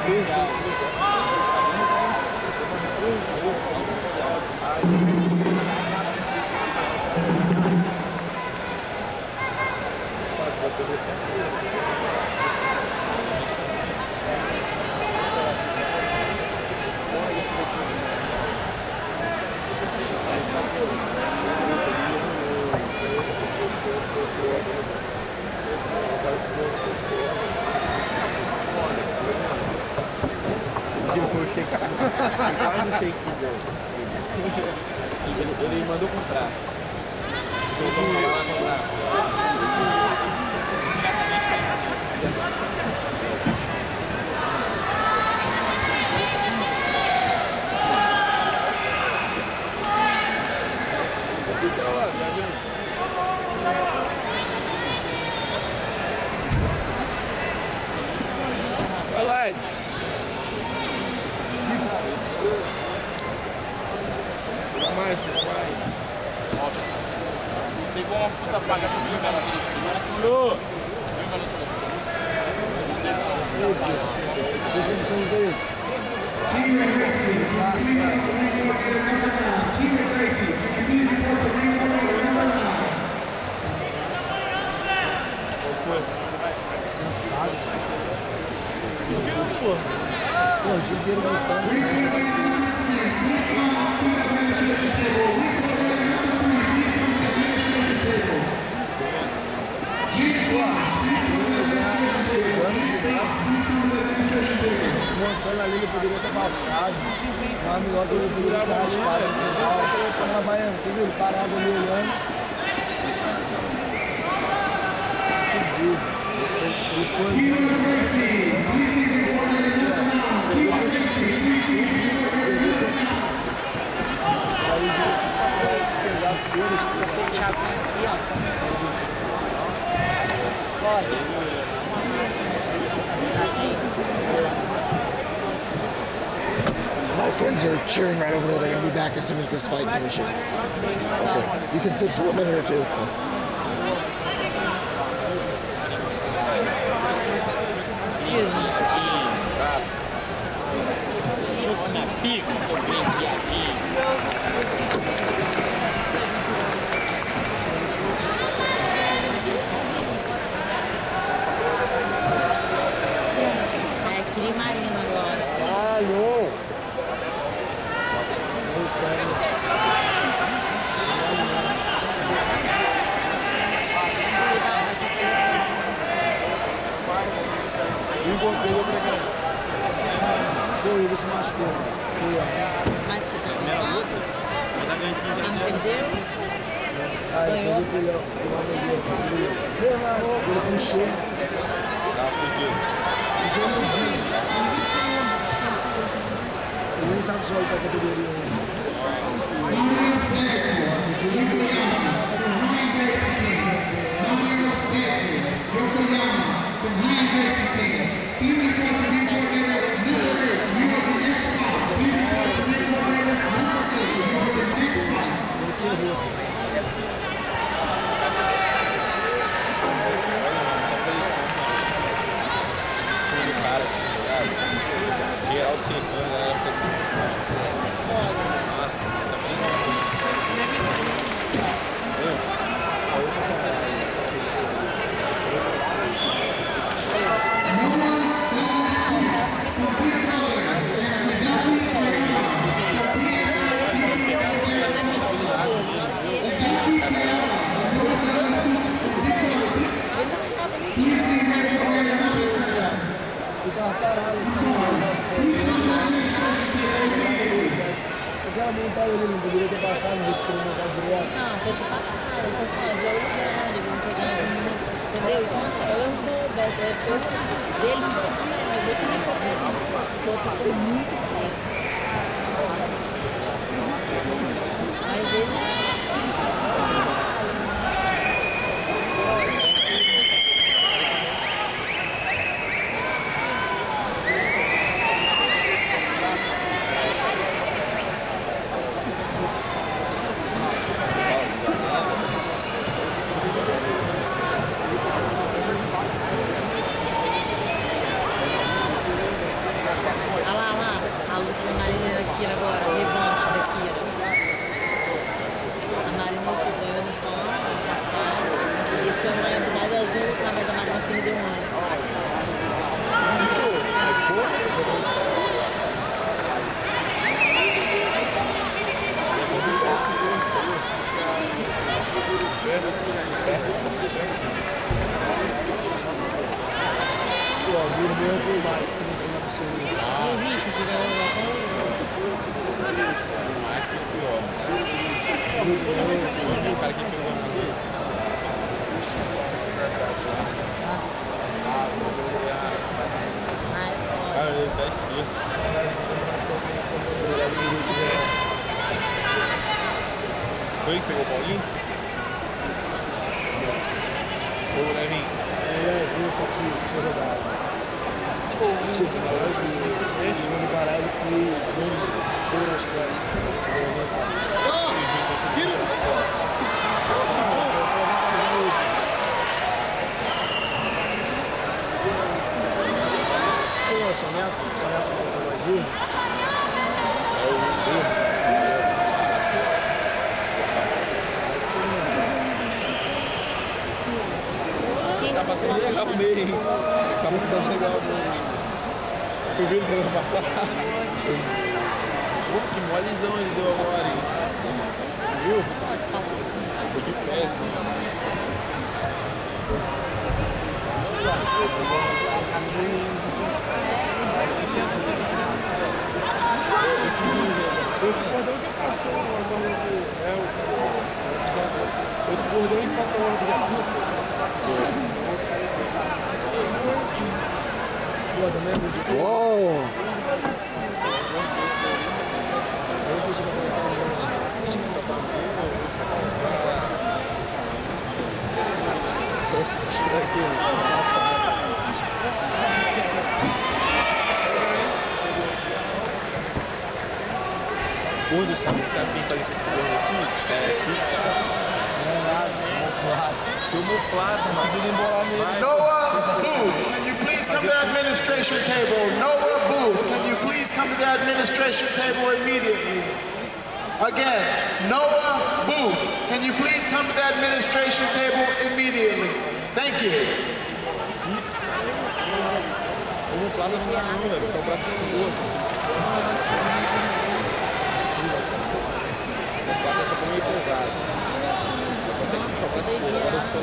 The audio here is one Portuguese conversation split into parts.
Ele mandou comprar. Pegou uma puta paga pra jogar na frente. Cansado. Pô, o dia inteiro gritando. Montando ali, ele poderia ter passado. Uma amiga dele poderia ter raspado no final. Trabalhando, tudo ele parado ali olhando. Ele foi. Aí o pegar todos, esse Thiago aqui, ó. Pode. My friends are cheering right over there. They're going to be back as soon as this fight finishes. Okay. You can sit for a minute or two. Excuse me, chupa minha pica, seu bem piadinho. Marina agora. Ah, não. Ele se machucou. Mas você tá no Quem perdeu? Ah, ele perdeu pro Léo. Fernandes, ele puxou. Puxou no dia. Ele nem sabe se vai lutar a categoria Geral secando, ela fica assim. Aquela montada ali não poderia ter passado, não deixa que ele montar direto. Não, tem que passar, eu só fazer o lugar, eles não pegaram muito, entendeu? Então assim, eu não dele foi bem, mas eu também foi bem. O outro foi muito bem. Mas ele eu vi mais, que não tem nada absoluto. E o Rico que ganhou o O Max é pior. O cara que pegou aqui. Cara, eu até esqueço. Foi ele que pegou o Paulinho? Foi o Levinho. Viu isso aqui, foi rodado. Tipo, na hora que esse jogo do baralho foi nas costas. Soneto do Godinho. É o Jorge. Tá passando legal o meio, hein? Tá passando legal o meio. Eu vi ele ano passado. Pô, que molezão ele deu agora, hein? Viu? Ficou de pé, Esse cordão que passou esse cordão que passou Pô, também é muito bom. Uou! gordo, sabe? Que tá bem fazendo esse gordo assim, Não é nada, homoplata. homoplata, mano. Tudo embolar nele. Noah Booth, can you please come to the administration table? Noah Booth, can you please come to the administration table immediately? Again, Noah Booth, can you please come to the administration table immediately? Thank you. Homoplata não dá não, velho. Só o braço solto. Homoplata é só pra meio pesado. Você que só braço solto. Agora eu sou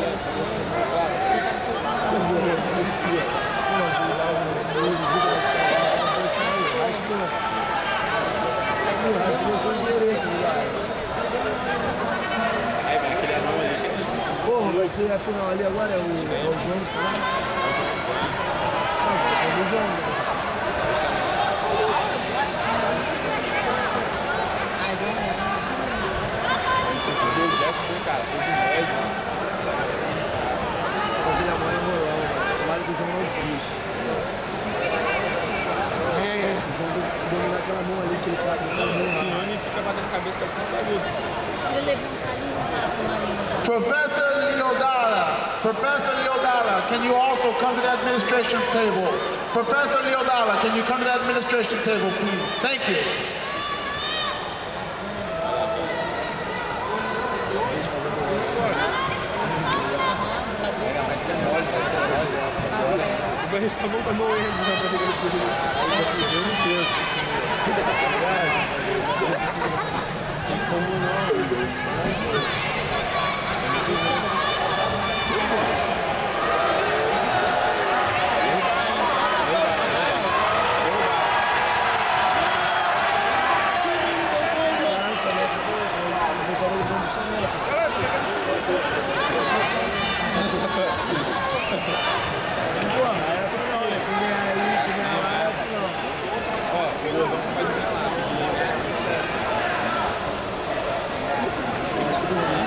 aí vai aquele anão ali. Porra, vai ser a final ali agora, é o João que tá lá? Não, vai ser do João, né? Esse Joe Jackson, cara, fez um médio. Só que ele é mãe rolão, mano. Tomara que o João não quis. O João dominar aquela mão ali que ele cata naquela mão. Ciane fica batendo cabeça com a frente da luta. Ele levantar ali no braço, Marina. Professor Leodala, can you also come to the administration table? Professor Leodala, can you come to the administration table, please? Thank you. O Barreto tá bom, tá morrendo já pra pegar ele. Aí tá perdendo peso. Tem como não. Porra, é a final, né? Quem ganhar aí, quem ganhar lá é a final. Ó, o gordão pode ganhar lá. Eu acho que do Rio.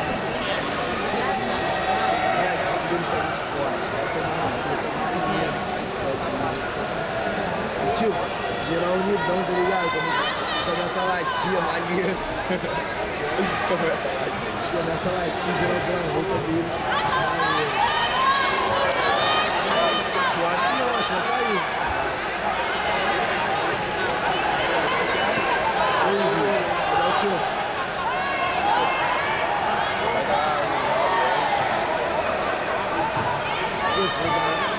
O rápido deles tá muito forte. Vai tomar no tipo, geral unidão, tá ligado? Quando eles começam a latir, a maneira. Eles começam a latir, geral pela roupa deles. Maneiro. Eu acho que não, acho que não caiu. Aí, Ju, vai dar o quê? Esse vai dar.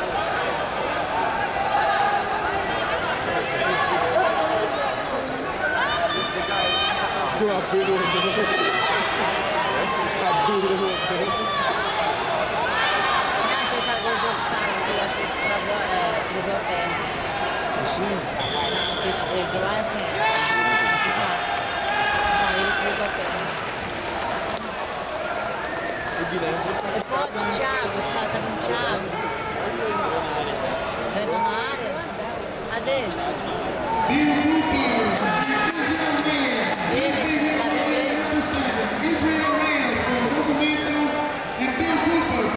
O apelo Aquele cara desse cara que eu acho que travou, Cadê? The group